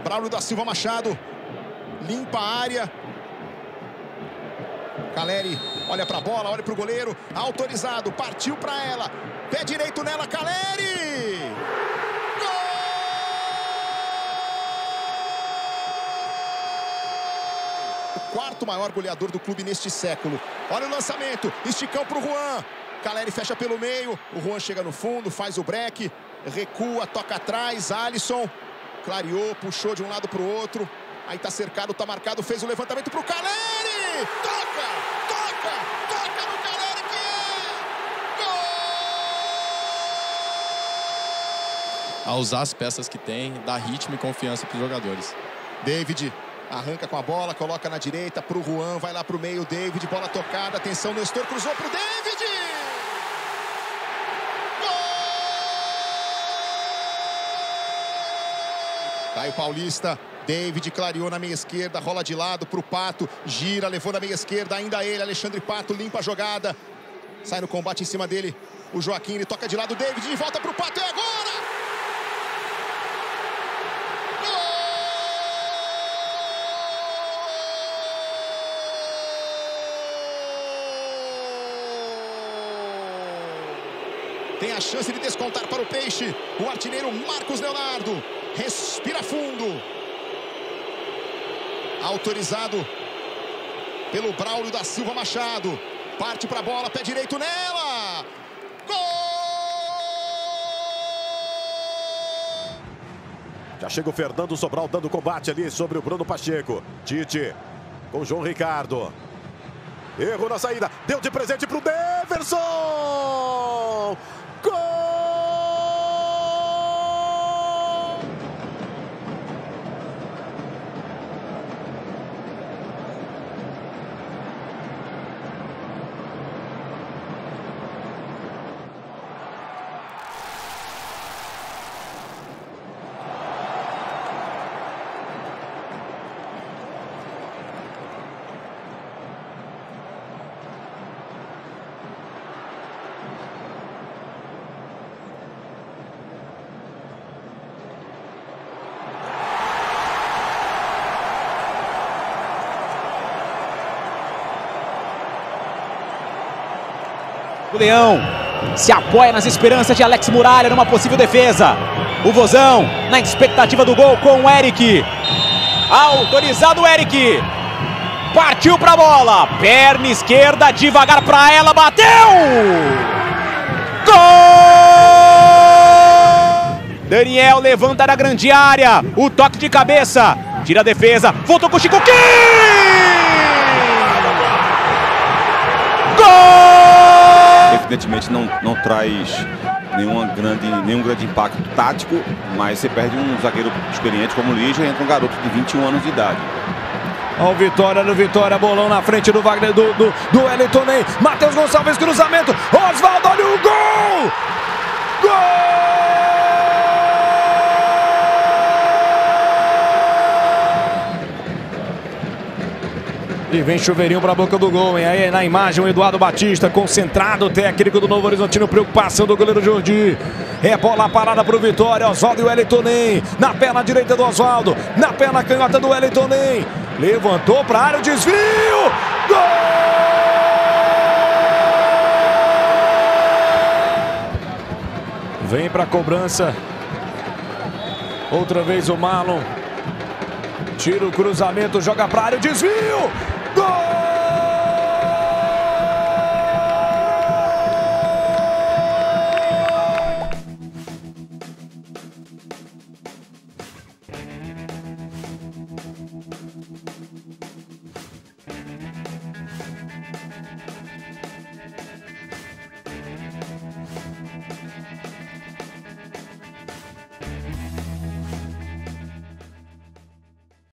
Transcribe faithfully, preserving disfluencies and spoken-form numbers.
Braulio da Silva Machado. Limpa a área. Caleri olha para a bola, olha para o goleiro. Autorizado, partiu para ela. Pé direito nela, Caleri! Quarto maior goleador do clube neste século. Olha o lançamento, esticão para o Juan. Caleri fecha pelo meio, o Juan chega no fundo, faz o break, recua, toca atrás, Alisson clareou, puxou de um lado para o outro. Aí tá cercado, tá marcado, fez o levantamento para o Caleri. Toca, toca, toca no Caleri que é gol! A usar as peças que tem, dá ritmo e confiança para os jogadores. David arranca com a bola, coloca na direita para o Juan, vai lá para o meio, David, bola tocada, atenção, Nestor cruzou para o David! Gol! Caio Paulista, David clareou na meia esquerda, rola de lado para o Pato, gira, levou na meia esquerda, ainda ele, Alexandre Pato, limpa a jogada, sai no combate em cima dele, o Joaquim, ele toca de lado, David, de volta para o Pato, é agora! Tem a chance de descontar para o Peixe. O artilheiro Marcos Leonardo. Respira fundo. Autorizado pelo Braulio da Silva Machado. Parte para a bola, pé direito nela. Gol! Já chega o Fernando Sobral dando combate ali sobre o Bruno Pacheco. Tite com o João Ricardo. Erro na saída. Deu de presente para o Deverson. Gol! O Leão se apoia nas esperanças de Alex Muralha numa possível defesa. O Vozão na expectativa do gol com o Eric. Autorizado o Eric. Partiu pra bola. Perna esquerda, devagar pra ela, bateu! Gol! Daniel levanta na grande área. O toque de cabeça. Tira a defesa. Voltou com o Chico. Gol! Evidentemente não, não traz nenhuma grande, nenhum grande impacto tático, mas você perde um zagueiro experiente como o Lígia e entra um garoto de vinte e um anos de idade. Olha o Vitória no Vitória, bolão na frente do Wagner, do, do, do Wellington Ney. Matheus Gonçalves, cruzamento. Oswaldo, olha o gol! Gol! E vem chuveirinho para a boca do gol, hein? Aí na imagem o Eduardo Batista, concentrado, técnico do Novo Horizontino, preocupação do goleiro Jordi. É bola parada para o Vitória, Oswaldo e Wellington Ney. Na perna direita do Oswaldo, na perna canhota do Wellington Ney. Levantou para a área, o desvio! Gol! Vem para a cobrança. Outra vez o Marlon. Tira o cruzamento, joga para a área, o desvio! Gol!